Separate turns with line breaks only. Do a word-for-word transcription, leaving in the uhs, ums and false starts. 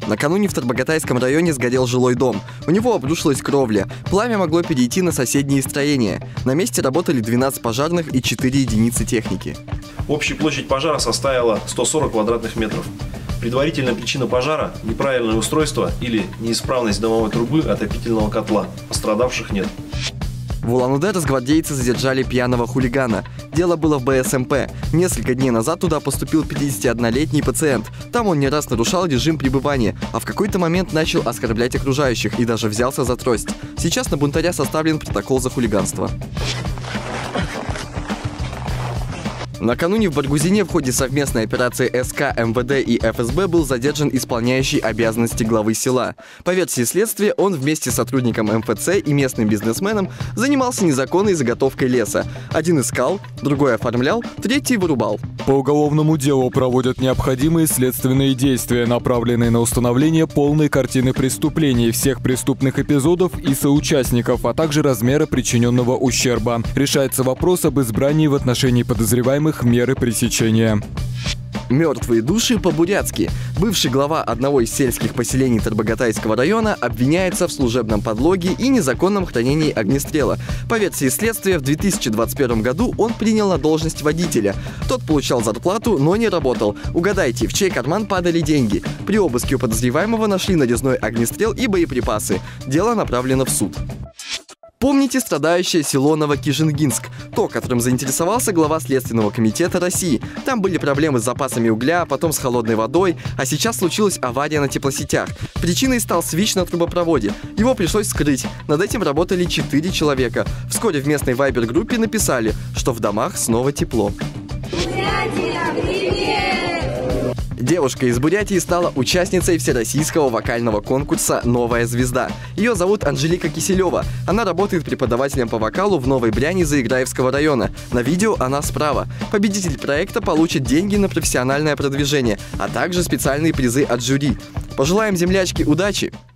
Накануне в Тарбагатайском районе сгорел жилой дом. У него обрушилась кровля. Пламя могло перейти на соседние строения. На месте работали двенадцать пожарных и четыре единицы техники.
Общая площадь пожара составила сто сорок квадратных метров. Предварительная причина пожара – неправильное устройство или неисправность дымовой трубы отопительного котла. Пострадавших нет.
В Улан-Удэ росгвардейцы задержали пьяного хулигана. Дело было в Бэ Эс Эм Пэ. Несколько дней назад туда поступил пятидесятиоднолетний пациент. Там он не раз нарушал режим пребывания, а в какой-то момент начал оскорблять окружающих и даже взялся за трость. Сейчас на бунтаря составлен протокол за хулиганство. Накануне в Баргузине в ходе совместной операции Эс Ка, Эм Вэ Дэ и Эф Эс Бэ был задержан исполняющий обязанности главы села. По версии следствия, он вместе с сотрудником Эм Эф Цэ и местным бизнесменом занимался незаконной заготовкой леса. Один искал, другой оформлял, третий вырубал.
По уголовному делу проводят необходимые следственные действия, направленные на установление полной картины преступлений, всех преступных эпизодов и соучастников, а также размера причиненного ущерба. Решается вопрос об избрании в отношении подозреваемых меры пресечения.
Мертвые души по-бурятски. Бывший глава одного из сельских поселений Тарбагатайского района обвиняется в служебном подлоге и незаконном хранении огнестрела. По версии следствия, в две тысячи двадцать первом году он принял на должность водителя. Тот получал зарплату, но не работал. Угадайте, в чей карман падали деньги? При обыске у подозреваемого нашли нарезной огнестрел и боеприпасы. Дело направлено в суд. Помните страдающее село Новокижингинск? То, которым заинтересовался глава Следственного комитета России. Там были проблемы с запасами угля, потом с холодной водой, а сейчас случилась авария на теплосетях. Причиной стал свич на трубопроводе. Его пришлось скрыть. Над этим работали четыре человека. Вскоре в местной вайбер-группе написали, что в домах снова тепло. Девушка из Бурятии стала участницей всероссийского вокального конкурса «Новая звезда». Ее зовут Анжелика Киселева. Она работает преподавателем по вокалу в Новой Бляне Заиграевского района. На видео она справа. Победитель проекта получит деньги на профессиональное продвижение, а также специальные призы от жюри. Пожелаем землячке удачи!